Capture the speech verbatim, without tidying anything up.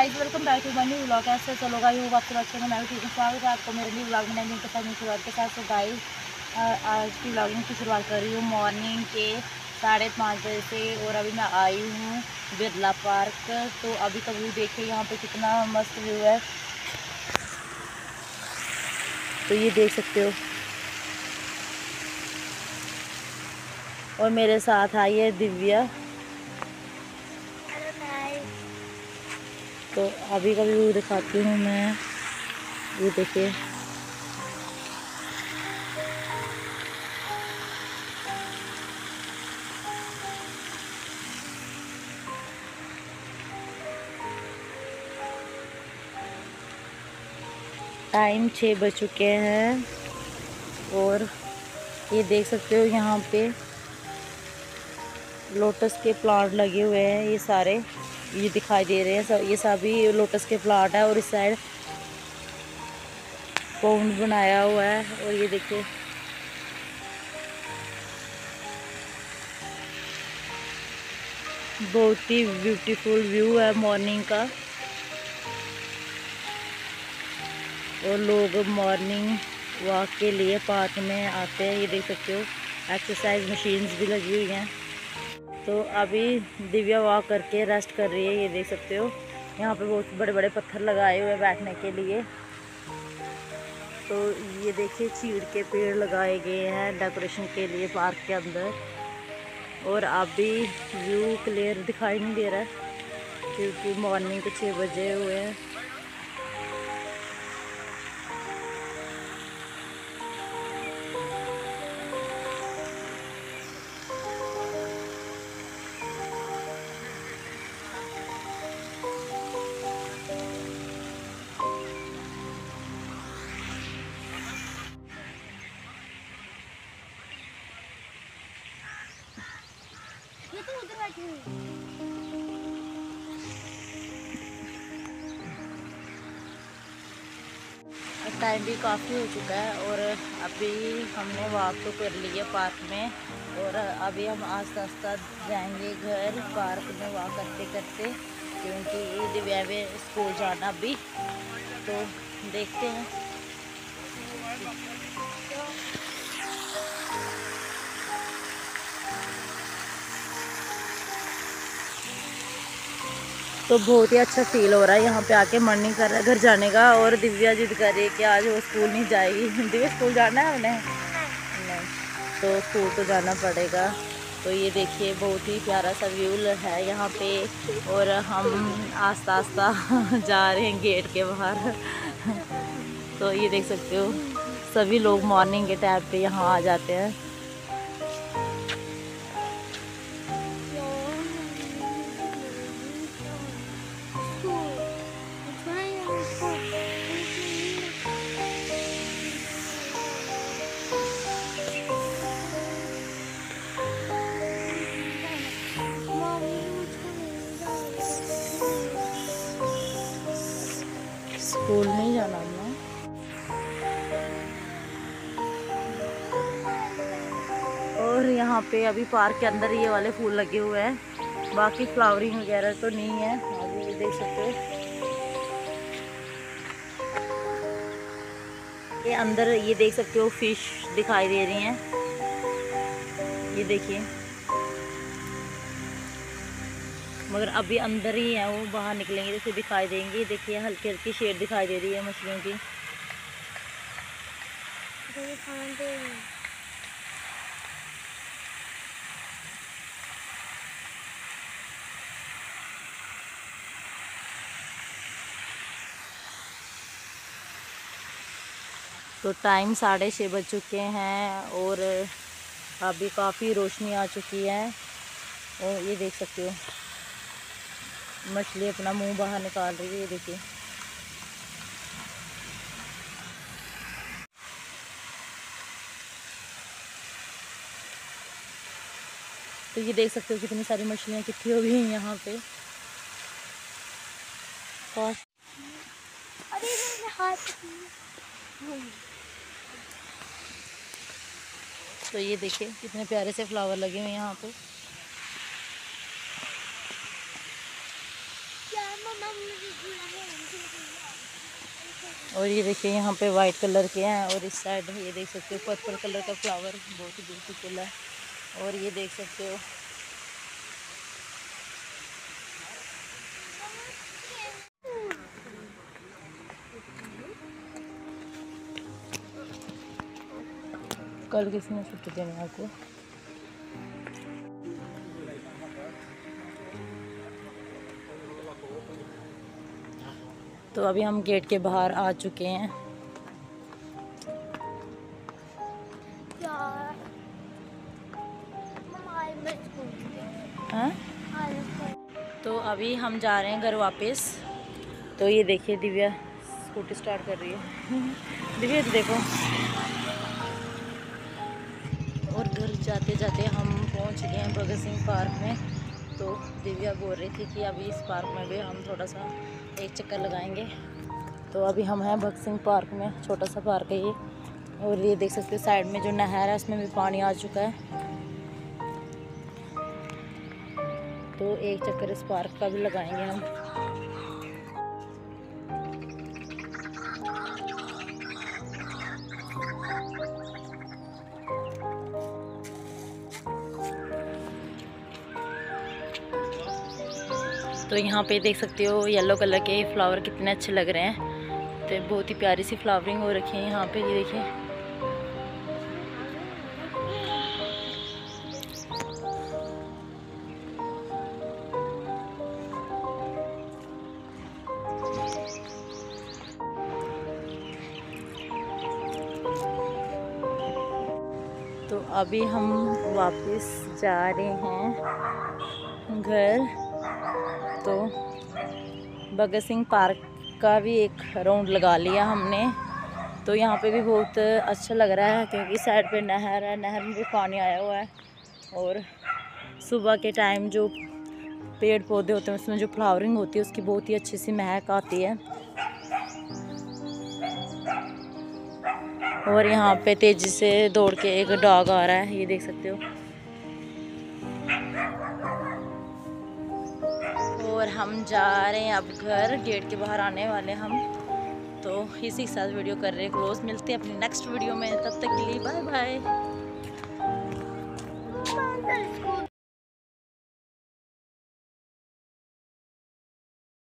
Guys, welcome back to my new vlog. ऐसे चलो guys, hope आप सब अच्छे हैं। मैं भी ठीक हूँ। स्वागत है आपको मेरे न्यू व्लॉग में। नई दिन के साथ न्यू शुरुआत के साथ। तो गाइस, आज की व्लॉगिंग की शुरुआत कर रही हूँ मॉर्निंग के साढ़े पाँच बजे से। और अभी मैं आई हूँ बिरला पार्क। तो अभी का व्यू देखिए, यहाँ पे कितना मस्त व्यू है। तो ये देख सकते हो। और मेरे साथ आई है दिव्या। तो अभी का व्यू दिखाती हूँ मैं। ये देखिए, टाइम छः बज चुके हैं। और ये देख सकते हो, यहाँ पे लोटस के प्लांट लगे हुए हैं। ये सारे ये दिखाई दे रहे हैं सब, ये सभी लोटस के प्लांट है। और इस साइड पाउंड बनाया हुआ है। और ये देखिए, बहुत ही ब्यूटीफुल व्यू है मॉर्निंग का। और लोग मॉर्निंग वॉक के लिए पार्क में आते हैं। ये देख सकते हो, एक्सरसाइज मशीन्स भी लगी हुई हैं। तो अभी दिव्या वॉक करके रेस्ट कर रही है। ये देख सकते हो, यहाँ पे बहुत बड़े बड़े पत्थर लगाए हुए हैं बैठने के लिए। तो ये देखिए, चीड़ के पेड़ लगाए गए हैं डेकोरेशन के लिए पार्क के अंदर। और अभी व्यू क्लियर दिखाई नहीं दे रहा है क्योंकि मॉर्निंग के छः बजे हुए हैं। टाइम भी काफ़ी हो चुका है। और अभी हमने वॉक तो कर ली है पार्क में। और अभी हम आस्ते आस्ते जाएंगे घर, पार्क में वॉक करते करते, क्योंकि दिव्या में स्कूल जाना अभी। तो देखते हैं। तो बहुत ही अच्छा फील हो रहा है यहाँ पे आके। मन नहीं कर रहा है घर जाने का। और दिव्या जिद कर रही है कि आज वो स्कूल नहीं जाएगी। दिव्या, स्कूल जाना है उन्हें? नहीं, तो स्कूल तो जाना पड़ेगा। तो ये देखिए, बहुत ही प्यारा सा व्यू है यहाँ पे। और हम आस्ता आस्ता जा रहे हैं गेट के बाहर। तो ये देख सकते हो, सभी लोग मॉर्निंग के टाइम पे यहाँ आ जाते हैं। स्कूल नहीं जाना ना। और यहाँ पे अभी पार्क के अंदर ये वाले फूल लगे हुए हैं। बाकी फ्लावरिंग वगैरह तो नहीं है अभी। ये देख सकते हो, ये अंदर ये देख सकते हो फिश दिखाई दे रही हैं। ये देखिए, मगर अभी अंदर ही है वो, बाहर निकलेंगे जैसे दिखाई देंगे। देखिए, हल्की हल्की शेड दिखाई दे रही है मछलियों की। तो टाइम साढ़े छः बज चुके हैं। और अभी काफ़ी रोशनी आ चुकी है। और ये देख सकते हो, मछली अपना मुंह बाहर निकाल रही है। ये देखिए, तो ये देख सकते हो कितनी सारी मछलियाँ इकट्ठी हो गई हैं यहाँ पे। और तो ये देखिए, कितने प्यारे से फ्लावर लगे हुए हैं यहाँ पे। और ये देखिए यहाँ पे वाइट कलर के हैं, और इस साइड ये देख सकते हो पर्पल कलर का फ्लावर बहुत ही ब्यूटीफुल है। और ये देख सकते हो कल किसी छुट्टी देनी आपको। तो अभी हम गेट के बाहर आ चुके हैं। हाँ? तो अभी हम जा रहे हैं घर वापस। तो ये देखिए दिव्या स्कूटी स्टार्ट कर रही है। दिव्या देखो। और घर जाते जाते हम पहुंच गए हैं भगत सिंह पार्क में। तो दिव्या बोल रही थी कि अभी इस पार्क में भी हम थोड़ा सा एक चक्कर लगाएंगे। तो अभी हम हैं भगत सिंह पार्क में, छोटा सा पार्क है ये। और ये देख सकते हो साइड में जो नहर है उसमें भी पानी आ चुका है। तो एक चक्कर इस पार्क का भी लगाएंगे हम। तो यहाँ पे देख सकते हो येलो कलर के फ्लावर कितने अच्छे लग रहे हैं। तो बहुत ही प्यारी सी फ्लावरिंग हो रखी है यहाँ पे, ये देखिए। तो अभी हम वापस जा रहे हैं घर। तो भगत सिंह पार्क का भी एक राउंड लगा लिया हमने। तो यहाँ पे भी बहुत अच्छा लग रहा है क्योंकि साइड पे नहर है, नहर में भी पानी आया हुआ है। और सुबह के टाइम जो पेड़ पौधे होते हैं उसमें जो फ्लावरिंग होती है उसकी बहुत ही अच्छी सी महक आती है। और यहाँ पे तेजी से दौड़ के एक डॉग आ रहा है, ये देख सकते हो। और हम जा रहे हैं अब घर, गेट के बाहर आने वाले हम। तो इसी के साथ वीडियो कर रहे हैं क्लोज। मिलते हैं अपनी नेक्स्ट वीडियो में, तब तक के लिए बाय बाय।